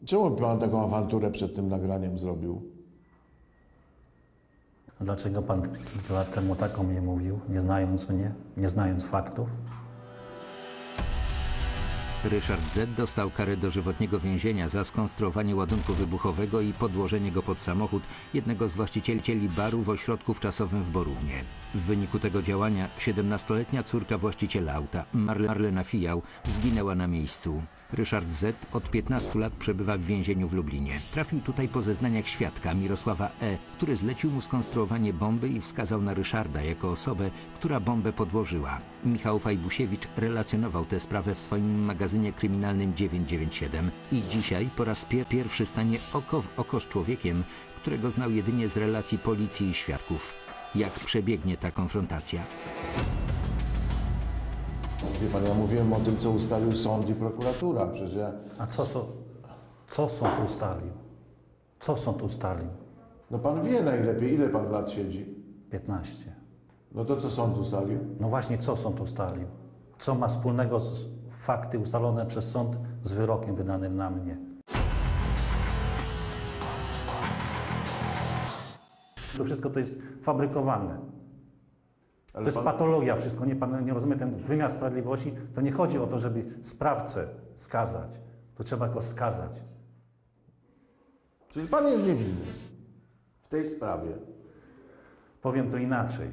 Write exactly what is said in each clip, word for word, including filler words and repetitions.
Czemu pan taką awanturę przed tym nagraniem zrobił? A dlaczego pan kilka lat temu tak o mnie mówił, nie znając mnie, nie znając faktów? Ryszard Z. dostał karę dożywotniego więzienia za skonstruowanie ładunku wybuchowego i podłożenie go pod samochód jednego z właścicieli baru w ośrodku wczasowym w Borównie. W wyniku tego działania siedemnastoletnia córka właściciela auta, Marle Marlena Fijał, zginęła na miejscu. Ryszard Z. od piętnastu lat przebywa w więzieniu w Lublinie. Trafił tutaj po zeznaniach świadka Mirosława E., który zlecił mu skonstruowanie bomby i wskazał na Ryszarda jako osobę, która bombę podłożyła. Michał Fajbusiewicz relacjonował tę sprawę w swoim magazynie kryminalnym dziewięćset dziewięćdziesiąt siedem i dzisiaj po raz pier pierwszy stanie oko w oko z człowiekiem, którego znał jedynie z relacji policji i świadków. Jak przebiegnie ta konfrontacja? Wie pan, ja mówiłem o tym, co ustalił sąd i prokuratura. Przecież ja... A co, co, co sąd ustalił? Co sąd ustalił? No pan wie najlepiej, ile pan lat siedzi. piętnaście. No to co sąd ustalił? No właśnie, co sąd ustalił? Co ma wspólnego z fakty ustalone przez sąd z wyrokiem wydanym na mnie? To wszystko to jest fabrykowane. Ale To jest pan... patologia wszystko, nie, pan nie rozumie, ten wymiar sprawiedliwości, to nie chodzi o to, żeby sprawcę skazać, to trzeba go skazać. Czyli pan jest niewinny w tej sprawie. Powiem to inaczej.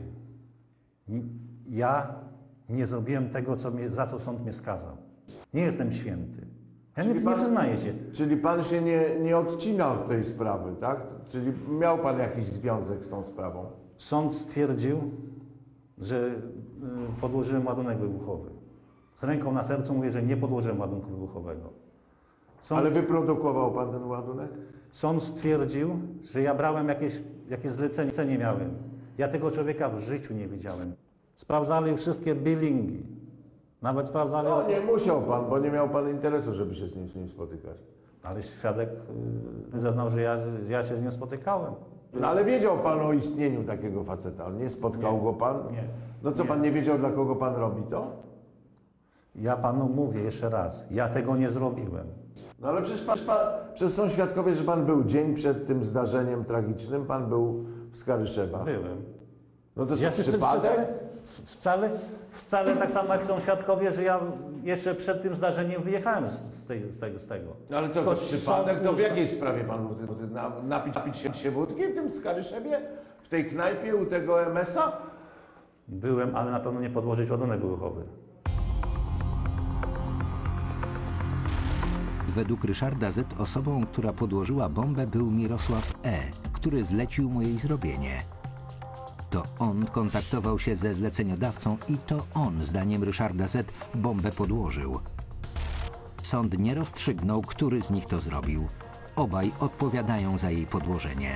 Ja nie zrobiłem tego, co mnie, za co sąd mnie skazał. Nie jestem święty. Ja nie, Czyli nie pan- przyznaję się. Czyli pan się nie, nie odcina od tej sprawy, tak? Czyli miał pan jakiś związek z tą sprawą? Sąd stwierdził, że y, podłożyłem ładunek wybuchowy. Z ręką na sercu mówię, że nie podłożyłem ładunku wybuchowego. Sąd, Ale wyprodukował pan ten ładunek? sąd stwierdził, że ja brałem jakieś, jakieś zlecenie, miałem. Ja tego człowieka w życiu nie widziałem. Sprawdzali wszystkie billingi. Nawet sprawdzali... No nie musiał pan, bo nie miał pan interesu, żeby się z nim, z nim spotykać. Ale świadek y, zeznał, że ja, że ja się z nim spotykałem. No ale wiedział pan o istnieniu takiego faceta, nie spotkał Nie. go pan? Nie. No co, Nie. pan nie wiedział, dla kogo pan robi to? Ja panu mówię jeszcze raz, ja tego nie zrobiłem. No ale przecież, pan, pan, przecież są świadkowie, że pan był dzień przed tym zdarzeniem tragicznym, pan był w Skaryszewach. Byłem. No to co, Ja się przypadek? Wcale, wcale, wcale tak samo jak są świadkowie, że ja jeszcze przed tym zdarzeniem wyjechałem z, z, tej, z tego. Z tego. No ale to Tylko co, przypadek? sąd To w uzna- jakiej sprawie pan był? Na, napić, napić się, się wódki w tym Skaryszewie? W tej knajpie u tego em es a? Byłem, ale na pewno nie podłożyć ładunek wybuchowy. Według Ryszarda Z. osobą, która podłożyła bombę, był Mirosław E., który zlecił mu jej zrobienie. To on kontaktował się ze zleceniodawcą i to on, zdaniem Ryszarda Z., bombę podłożył. Sąd nie rozstrzygnął, który z nich to zrobił. Obaj odpowiadają za jej podłożenie.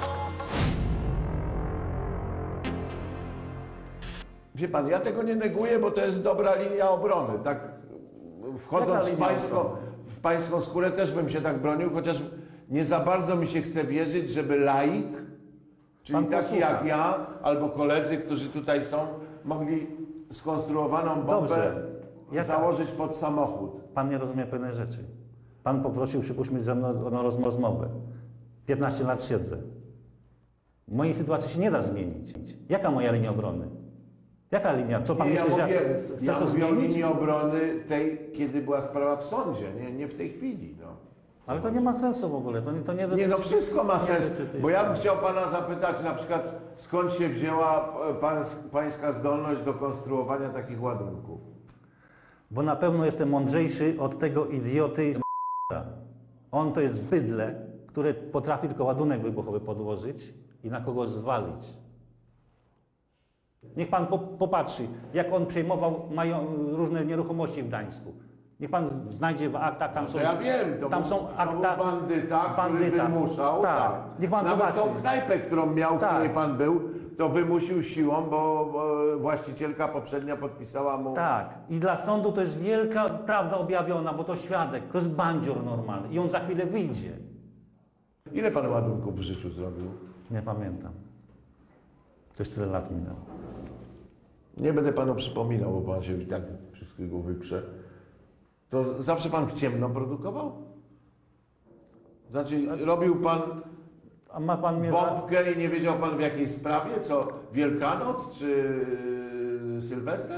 Wie pan, ja tego nie neguję, bo to jest dobra linia obrony. Tak wchodząc Jaka w linia pańską, obrony? w pańską skórę też bym się tak bronił, chociaż nie za bardzo mi się chce wierzyć, żeby laik, czyli Pan taki posłucha. jak ja, albo koledzy, którzy tutaj są, mogli skonstruowaną bombę Dobrze. Jaka- założyć pod samochód. Pan nie rozumie pewnej rzeczy. Pan poprosił, przypuśćmy, ze mną o roz- rozmowę. piętnaście lat siedzę. Mojej sytuacji się nie da zmienić. Jaka moja linia obrony? Jaka linia? Co pan Nie, myśli, że ja mówię, chcę, chcę ja coś mówię o zmienić? linii obrony tej, kiedy była sprawa w sądzie, nie, nie w tej chwili. No. Ale to nie ma sensu w ogóle. To, nie- to nie, Nie, no wszystko ma nie sens, dotyczy tej bo ja bym sprawy. chciał pana zapytać na przykład, skąd się wzięła e, pańs, pańska zdolność do konstruowania takich ładunków? Bo na pewno jestem mądrzejszy od tego idioty z On to jest bydlę, które potrafi tylko ładunek wybuchowy podłożyć i na kogoś zwalić. Niech pan po, popatrzy, jak on przejmował mają, różne nieruchomości w Gdańsku. Niech pan znajdzie w aktach, tam są... To ja wiem, to tam był, są to akta, był bandyta, bandyta. który wymuszał. Tak. Niech pan Nawet zobaczy. tą knajpę, którą miał, w Tak. której pan był, to wymusił siłą, bo, bo właścicielka poprzednia podpisała mu... Tak. I dla sądu to jest wielka prawda objawiona, bo to świadek, to jest bandzior normalny i on za chwilę wyjdzie. Ile pan ładunków w życiu zrobił? Nie pamiętam. To już tyle lat minęło. Nie będę panu przypominał, bo pan się i tak wszystkiego wyprze. To zawsze pan w ciemno produkował? Znaczy, robił pan A ma pan mnie za... bombkę i nie wiedział pan w jakiej sprawie? Co, Wielkanoc czy Sylwester?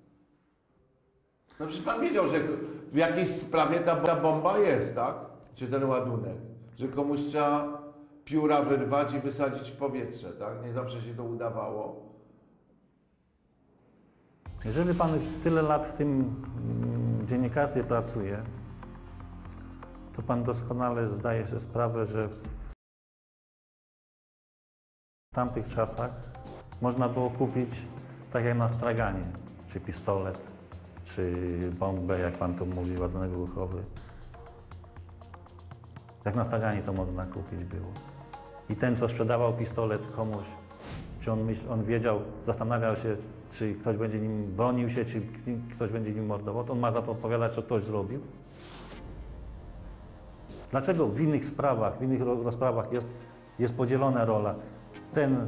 No przecież pan wiedział, że w jakiejś sprawie ta, ta bomba jest, tak? Czy ten ładunek. Że komuś trzeba pióra wyrwać i wysadzić w powietrze, tak? Nie zawsze się to udawało. Jeżeli pan tyle lat w tym mm, dziennikarstwie pracuje, to pan doskonale zdaje sobie sprawę, że w tamtych czasach można było kupić, tak jak na straganie, czy pistolet, czy bombę, jak pan tu mówi, ładunek wybuchowy. Jak na straganie to można kupić było. I ten, co sprzedawał pistolet komuś, czy on, myśl, on wiedział, zastanawiał się, czy ktoś będzie nim bronił się, czy ktoś będzie nim mordował, to on ma za to odpowiadać, co ktoś zrobił. Dlaczego w innych sprawach, w innych rozprawach jest, jest podzielona rola? Ten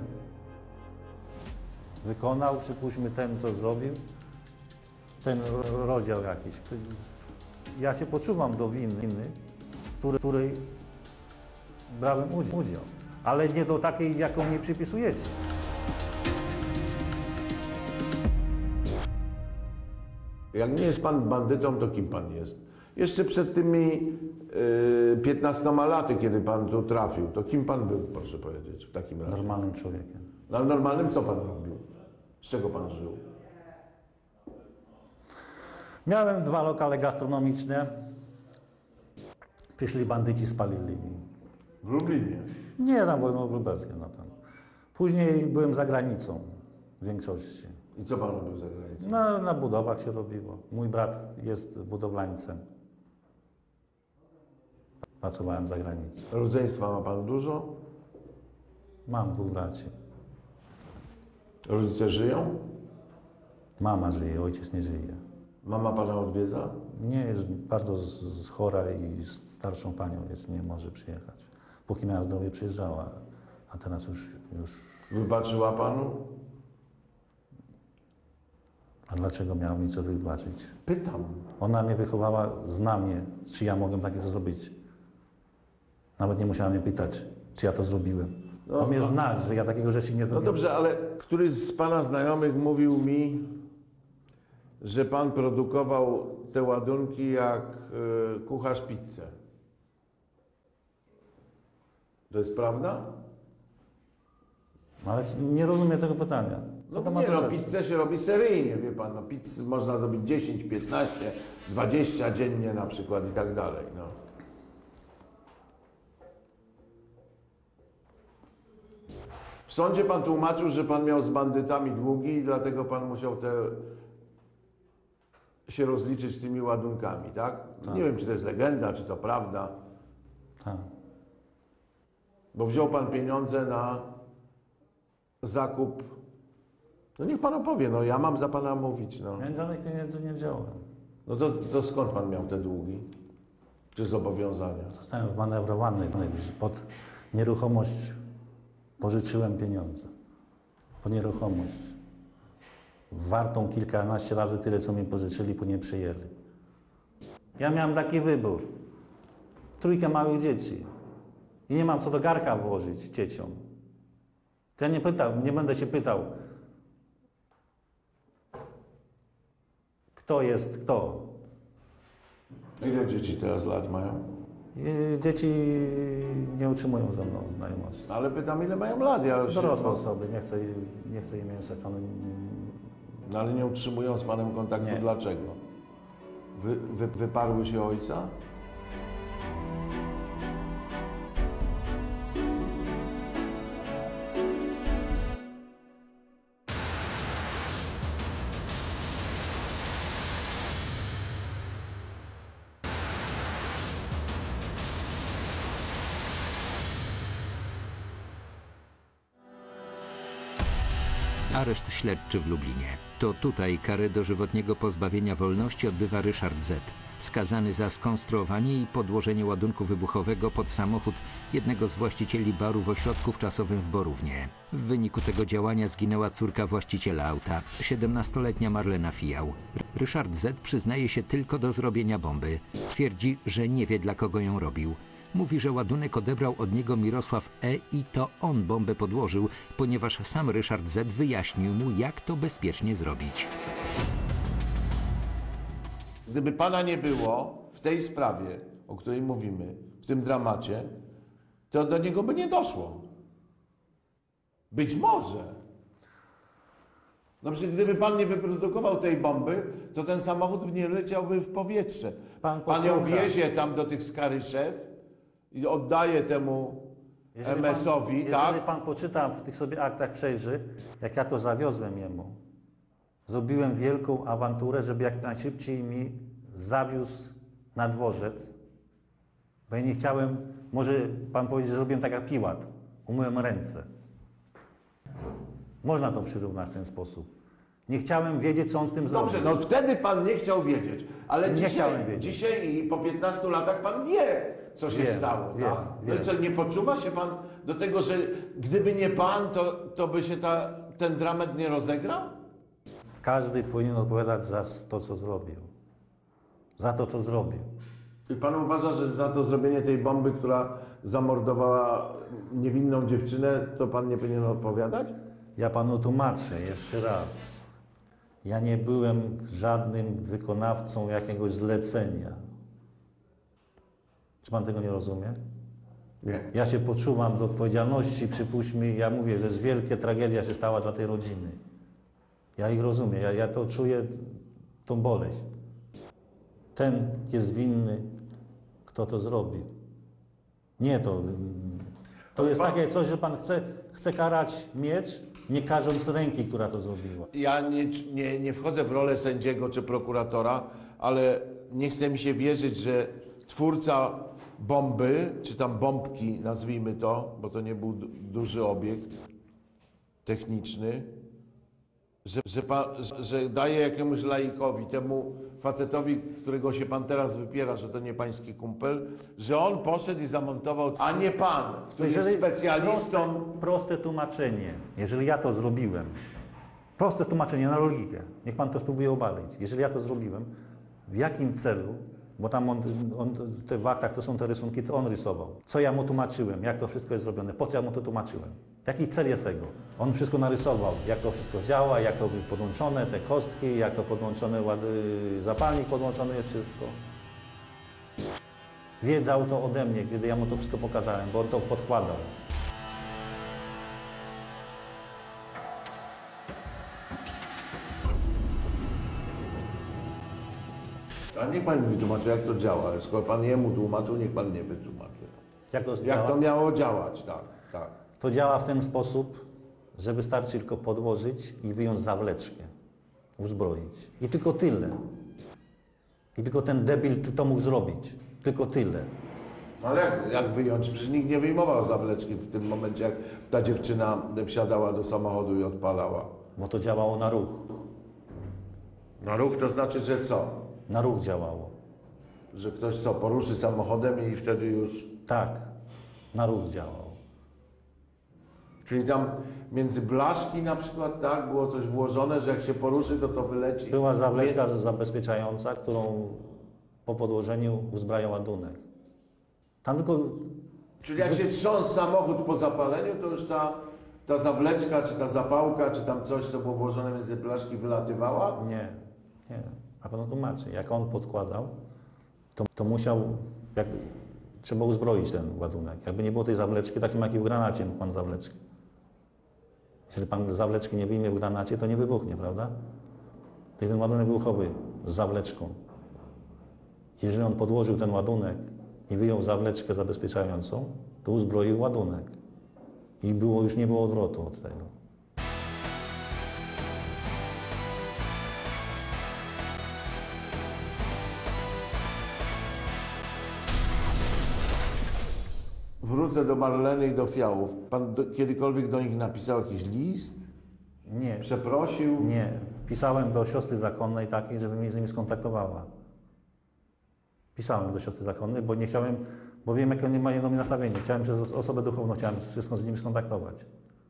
wykonał, przypuśćmy, ten, co zrobił, ten rozdział jakiś. Ja się poczuwam do winy, w której brałem udział, ale nie do takiej, jaką mi przypisujecie. Jak nie jest pan bandytą, to kim pan jest? Jeszcze przed tymi yy, piętnastoma laty, kiedy pan tu trafił, to kim pan był, proszę powiedzieć, w takim razie? Normalnym człowiekiem. No, ale normalnym co pan robił? Z czego pan żył? Miałem dwa lokale gastronomiczne. Przyszli bandyci, spalili mi. W Lublinie. Nie, tam byłem w Lubelskiem. No tam. Później byłem za granicą w większości. I co pan robił za granicą? Na, na budowach się robiło. Mój brat jest budowlańcem. Pracowałem za granicą. Rodzeństwa ma pan dużo? Mam dwóch braci. Rodzice żyją? Mama żyje, ojciec nie żyje. Mama pana odwiedza? Nie, jest bardzo z, z chora i starszą panią, więc nie może przyjechać. Póki miała zdrowie, przyjeżdżała, a teraz już, już... Wybaczyła panu? A dlaczego miał mi co wybaczyć? Pytam. Ona mnie wychowała, zna mnie, czy ja mogłem takie coś zrobić. Nawet nie musiała mnie pytać, czy ja to zrobiłem. No, On mnie no. zna, że ja takiego rzeczy nie No zrobiłem. dobrze, ale któryś z pana znajomych mówił mi, że pan produkował te ładunki jak y, kucharz pizzę. To jest prawda? Ale nie rozumiem tego pytania. Co No to ma nie, do no rzeczy? pizzę się robi seryjnie, wie pan. No, pizz można zrobić dziesięć, piętnaście, dwadzieścia dziennie na przykład i tak dalej. No. W sądzie pan tłumaczył, że pan miał z bandytami długi i dlatego pan musiał te się rozliczyć tymi ładunkami, tak? Tak. Nie wiem, czy to jest legenda, czy to prawda, Tak. bo wziął pan pieniądze na zakup. No niech pan opowie, no ja mam za pana mówić, no. Ja żadnych pieniędzy nie wziąłem. No to, to skąd pan miał te długi? Czy zobowiązania? Zostałem wmanewrowany, pod nieruchomość pożyczyłem pieniądze. Pod nieruchomość. Wartą kilkanaście razy tyle, co mi pożyczyli, później przyjęli. Ja miałem taki wybór. Trójkę małych dzieci. I nie mam co do garka włożyć dzieciom. To ja nie pytam, nie będę się pytał, kto jest kto. Ile dzieci teraz lat mają? I dzieci nie utrzymują ze mną znajomości. No, ale pytam, ile mają lat? Ja się- Dorosłe osoby, nie chcę, nie chcę im mięsać. One... No ale nie utrzymują z panem kontaktu, Nie. dlaczego? Wy, wy, wyparły się ojca? Areszt śledczy w Lublinie. To tutaj karę dożywotniego pozbawienia wolności odbywa Ryszard Z., skazany za skonstruowanie i podłożenie ładunku wybuchowego pod samochód jednego z właścicieli baru w ośrodku wczasowym w Borównie. W wyniku tego działania zginęła córka właściciela auta, siedemnastoletnia Marlena Fijał. R- Ryszard Z. przyznaje się tylko do zrobienia bomby. Twierdzi, że nie wie, dla kogo ją robił. Mówi, że ładunek odebrał od niego Mirosław E. i to on bombę podłożył, ponieważ sam Ryszard Z. wyjaśnił mu, jak to bezpiecznie zrobić. Gdyby pana nie było w tej sprawie, o której mówimy, w tym dramacie, to do niego by nie doszło. Być może. No przecież gdyby pan nie wyprodukował tej bomby, to ten samochód nie leciałby w powietrze. Pan Pan ją posłucha. wiezie tam do tych Skaryszew i oddaje temu Jeżeli em es owi, pan, tak? Jeżeli pan poczyta w tych sobie aktach przejrzy, jak ja to zawiozłem jemu, zrobiłem wielką awanturę, żeby jak najszybciej mi zawiózł na dworzec, bo ja nie chciałem, może pan powiedzieć, że zrobiłem tak jak Piłat, umyłem ręce. Można to przyrównać w ten sposób. Nie chciałem wiedzieć, co on z tym zrobił. Dobrze, no wtedy pan nie chciał wiedzieć, ale Nie dzisiaj, chciałem wiedzieć. dzisiaj i po piętnastu latach pan wie, co się Wiem, stało. wiem, tak? No i wiem. co, nie poczuwa się pan do tego, że gdyby nie pan, to, to by się ta, ten dramat nie rozegrał? Każdy powinien odpowiadać za to, co zrobił. Za to, co zrobił. I pan uważa, że za to zrobienie tej bomby, która zamordowała niewinną dziewczynę, to pan nie powinien odpowiadać? Ja panu tłumaczę jeszcze raz. Ja nie byłem żadnym wykonawcą jakiegoś zlecenia. Czy pan tego nie rozumie? Nie. Ja się poczuwam do odpowiedzialności, przypuśćmy, ja mówię, że jest wielka tragedia się stała dla tej rodziny. Ja ich rozumiem, ja, ja to czuję, tą boleść. Ten jest winny, kto to zrobił. Nie to. To jest takie coś, że pan chce, chce karać miecz, nie karząc ręki, która to zrobiła. Ja nie, nie, nie wchodzę w rolę sędziego czy prokuratora, ale nie chce mi się wierzyć, że twórca bomby, czy tam bombki, nazwijmy to, bo to nie był du- duży obiekt techniczny, że, że, pa, że, że daje jakiemuś laikowi, temu facetowi, którego się pan teraz wypiera, że to nie pański kumpel, że on poszedł i zamontował, a nie pan, który jest specjalistą. Proste, proste tłumaczenie. Jeżeli ja to zrobiłem, proste tłumaczenie na logikę. Niech pan to spróbuje obalić. Jeżeli ja to zrobiłem, w jakim celu, bo tam on, on, te w aktach to są te rysunki, to on rysował. Co ja mu tłumaczyłem, jak to wszystko jest zrobione, po co ja mu to tłumaczyłem. Jaki cel jest tego? On wszystko narysował, jak to wszystko działa, jak to podłączone, te kostki, jak to podłączone, łady, zapalnik podłączony jest wszystko. Wiedział to ode mnie, kiedy ja mu to wszystko pokazałem, bo on to podkładał. A niech pan mi wytłumaczy, jak to działa. Skoro pan jemu tłumaczył, niech pan nie wytłumaczy. Jak to Jak działa? to miało działać, tak, tak. To działa w ten sposób, że wystarczy tylko podłożyć i wyjąć zawleczkę, uzbroić. I tylko tyle. I tylko ten debil to mógł zrobić. Tylko tyle. Ale jak, jak wyjąć? Przecież nikt nie wyjmował zawleczki w tym momencie, jak ta dziewczyna wsiadała do samochodu i odpalała. Bo to działało na ruch. Na ruch to znaczy, że co? Na ruch działało. Że ktoś co, poruszy samochodem i wtedy już... Tak, na ruch działało. Czyli tam między blaszki na przykład, tak, było coś włożone, że jak się poruszy, to to wyleci. Była zawleczka zabezpieczająca, którą po podłożeniu uzbraja ładunek. Tam tylko... Czyli jak się trząsł samochód po zapaleniu, to już ta, ta zawleczka, czy ta zapałka, czy tam coś, co było włożone między blaszki, wylatywała? Nie, nie. A panu tłumaczę. Jak on podkładał, to, to musiał... Jak, trzeba uzbroić ten ładunek. Jakby nie było tej zawleczki, tak samo jak i w granacie mógł pan zawleczkę. Jeżeli pan zawleczki nie wyjmie w granacie, to nie wybuchnie, prawda? I ten ładunek wybuchowy z zawleczką. Jeżeli on podłożył ten ładunek i wyjął zawleczkę zabezpieczającą, to uzbroił ładunek. I było, już nie było odwrotu od tego. Wrócę do Marleny i do Fiałów. Pan do, kiedykolwiek do nich napisał jakiś list? Nie, Przeprosił? nie. Pisałem do siostry zakonnej takiej, żeby mnie z nimi skontaktowała. Pisałem do siostry zakonnej, bo nie chciałem, bo wiem, jakie oni mają do mnie nastawienie. Chciałem przez osobę duchowną, chciałem wszystko z nimi skontaktować.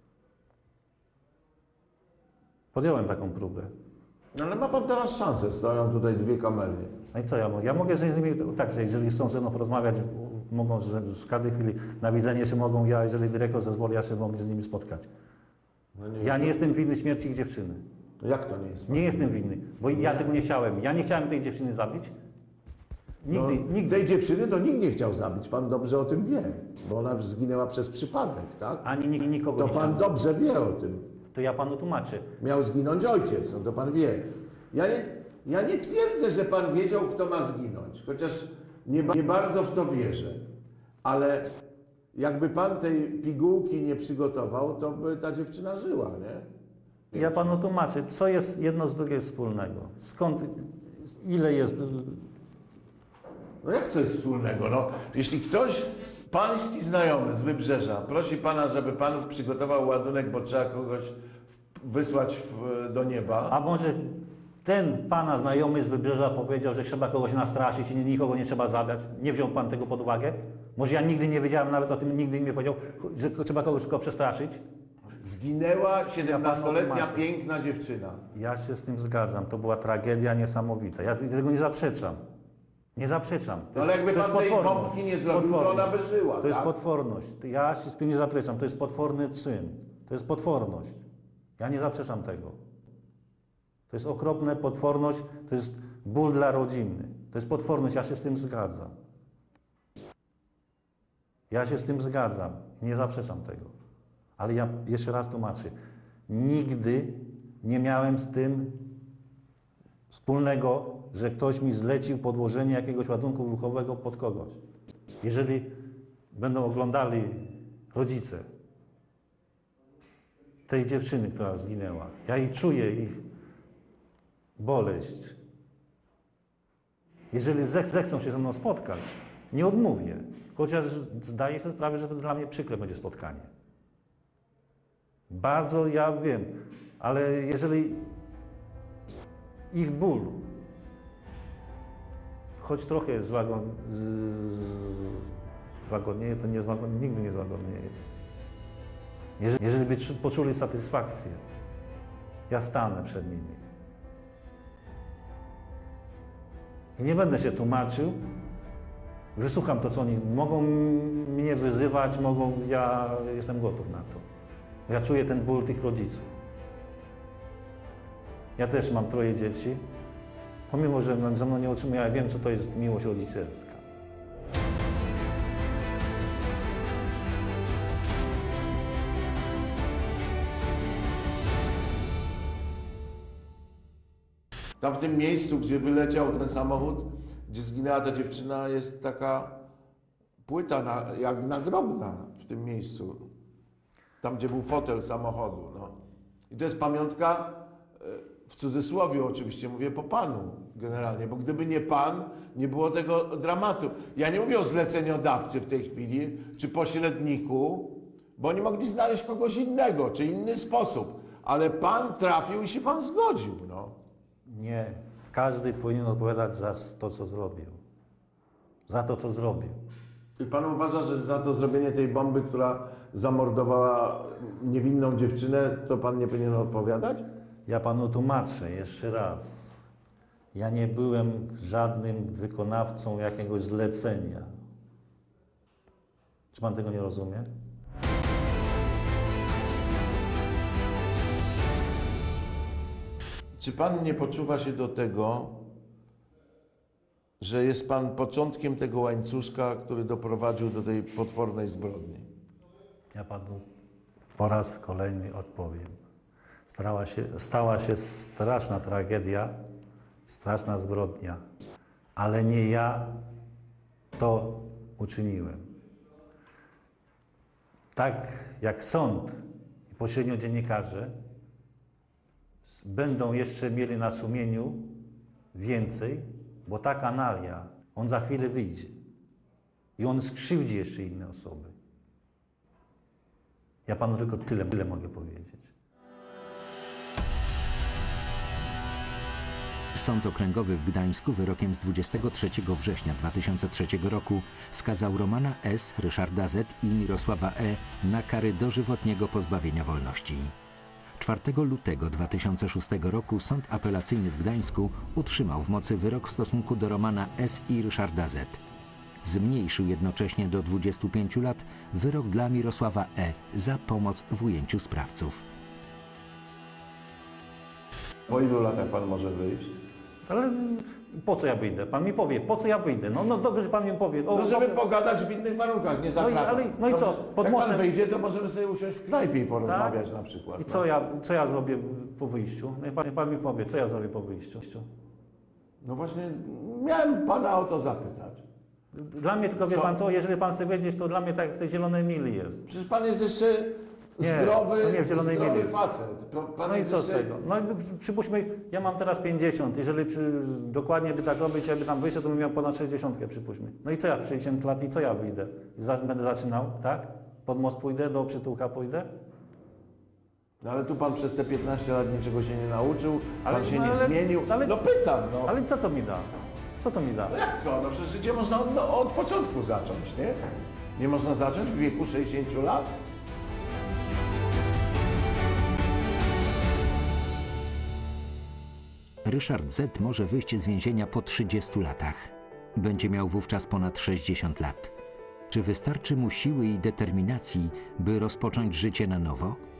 Podjąłem taką próbę. No ale ma pan teraz szansę, stoją tutaj dwie kamery. No i co ja mogę? Ja mogę z nimi, tak, że jeżeli chcą ze mną porozmawiać mogą z, z każdej chwili na widzenie, czy mogą ja, jeżeli dyrektor zezwoli, ja się mogę z nimi spotkać. No nie Ja wiem, nie jestem winny śmierci ich dziewczyny. to jak to nie jest? Nie jestem winny, bo ja tego nie chciałem. Ja nie chciałem tej dziewczyny zabić. Nigdy, no, nigdy. Tej dziewczyny to nikt nie chciał zabić, pan dobrze o tym wie, bo ona zginęła przez przypadek, tak? Ani ni- nikogo To nie pan chciałem. dobrze wie o tym. To ja panu tłumaczę. Miał zginąć ojciec, no to pan wie. Ja nie, ja nie twierdzę, że pan wiedział, kto ma zginąć, chociaż nie, ba- nie bardzo w to wierzę. Ale jakby pan tej pigułki nie przygotował, to by ta dziewczyna żyła, nie? Ja panu tłumaczę, co jest jedno z drugiego wspólnego. Skąd, ile jest... No jak co jest wspólnego? No, jeśli ktoś, pański znajomy z Wybrzeża, prosi pana, żeby pan przygotował ładunek, bo trzeba kogoś wysłać w, do nieba. A może ten pana znajomy z Wybrzeża powiedział, że trzeba kogoś nastraszyć i nikogo nie trzeba zabrać? Nie wziął pan tego pod uwagę? Może ja nigdy nie wiedziałem nawet o tym, nigdy mi nie powiedział, że trzeba kogoś tylko przestraszyć? Zginęła siedemnastoletnia tłumaczę. piękna dziewczyna. Ja się z tym zgadzam. To była tragedia niesamowita. Ja tego nie zaprzeczam. Nie zaprzeczam. To No ale jakby to pan tej potworność. bombki nie zrobił, to Potworność. ona by żyła, To jest tak? potworność. Ja się z tym nie zaprzeczam. To jest potworny czyn. To jest potworność. Ja nie zaprzeczam tego. To jest okropne, potworność. To jest ból dla rodziny. To jest potworność. Ja się z tym zgadzam. Ja się z tym zgadzam. Nie zaprzeczam tego. Ale ja jeszcze raz tłumaczę. Nigdy nie miałem z tym wspólnego, że ktoś mi zlecił podłożenie jakiegoś ładunku wybuchowego pod kogoś. Jeżeli będą oglądali rodzice tej dziewczyny, która zginęła, ja i czuję ich boleść. Jeżeli zech zechcą się ze mną spotkać, nie odmówię. Chociaż zdaję sobie sprawę, że to dla mnie przykre będzie spotkanie. Bardzo ja wiem, ale jeżeli ich ból choć trochę złagon, złagodnieje, to nie złagodnieje, nigdy nie złagodnieje. Jeżeli, jeżeli by poczuli satysfakcję, ja stanę przed nimi. I nie będę się tłumaczył, wysłucham to, co oni mogą mnie wyzywać, mogą, ja jestem gotów na to. Ja czuję ten ból tych rodziców. Ja też mam troje dzieci. Pomimo, że ze mną nie otrzymuję, ja wiem, co to jest miłość rodzicielska. Tam w tym miejscu, gdzie wyleciał ten samochód, gdzie zginęła ta dziewczyna, jest taka płyta na, jak nagrobna w tym miejscu. Tam, gdzie był fotel samochodu. No. I to jest pamiątka, w cudzysłowie oczywiście, mówię po panu generalnie, bo gdyby nie pan, nie było tego dramatu. Ja nie mówię o zleceniodawcy w tej chwili, czy pośredniku, bo oni mogli znaleźć kogoś innego, czy inny sposób. Ale pan trafił i się pan zgodził. No. Nie. Każdy powinien odpowiadać za to, co zrobił. Za to, co zrobił. I pan uważa, że za to zrobienie tej bomby, która zamordowała niewinną dziewczynę, to pan nie powinien odpowiadać? Ja panu tłumaczę jeszcze raz. Ja nie byłem żadnym wykonawcą jakiegoś zlecenia. Czy pan tego nie rozumie? Czy pan nie poczuwa się do tego, że jest pan początkiem tego łańcuszka, który doprowadził do tej potwornej zbrodni? Ja panu po raz kolejny odpowiem. Stała się, stała się straszna tragedia, straszna zbrodnia, ale nie ja to uczyniłem. Tak jak sąd i pośrednio dziennikarze będą jeszcze mieli na sumieniu więcej, bo ta kanalia, on za chwilę wyjdzie i on skrzywdzi jeszcze inne osoby. Ja panu tylko tyle, tyle mogę powiedzieć. Sąd Okręgowy w Gdańsku wyrokiem z dwudziestego trzeciego września dwa tysiące trzeciego roku skazał Romana S., Ryszarda Z. i Mirosława E. na kary dożywotniego pozbawienia wolności. czwartego lutego dwa tysiące szóstego roku Sąd Apelacyjny w Gdańsku utrzymał w mocy wyrok w stosunku do Romana S. i Ryszarda Z. Zmniejszył jednocześnie do dwudziestu pięciu lat wyrok dla Mirosława E. za pomoc w ujęciu sprawców. Po ilu latach pan może wyjść? Ale po co ja wyjdę? Pan mi powie, po co ja wyjdę? No, no dobrze, że pan mi powie. O, No żeby po- pogadać w innych warunkach, nie za No i- kratą. ale- no i co, Dobrze, pod jak mostem- pan wyjdzie, to możemy sobie usiąść w knajpie i porozmawiać na przykład. I no. co ja, co ja zrobię po wyjściu? Niech pan, niech pan mi powie, co ja zrobię po wyjściu? No właśnie, miałem pana o to zapytać. Dla mnie tylko, wie Co? pan co, jeżeli pan chce wiedzieć, to dla mnie tak jak w tej zielonej mili jest. Przecież pan jest jeszcze Nie, zdrowy, to nie w Zielonej zdrowy Mili. facet. Pan pan No i jest co z jeszcze... tego? No i przypuśćmy, ja mam teraz pięćdziesiąt, jeżeli przy, dokładnie by tak robić, jakby tam wyjść, to bym miał ponad sześćdziesiąt, przypuśćmy. No i co ja w sześćdziesiąt lat i co ja wyjdę? I za, będę zaczynał, tak? Pod most pójdę, do przytułka pójdę? No ale tu pan przez te piętnaście lat niczego się nie nauczył, pan Ale- się no nie ale- zmienił. ale- No pytam, no. Ale co to mi da? Co to mi da? No jak co? No przecież życie można od, no, od początku zacząć, nie? Nie można zacząć w wieku sześćdziesięciu lat? Ryszard Z. może wyjść z więzienia po trzydziestu latach. Będzie miał wówczas ponad sześćdziesiąt lat. Czy wystarczy mu siły i determinacji, by rozpocząć życie na nowo?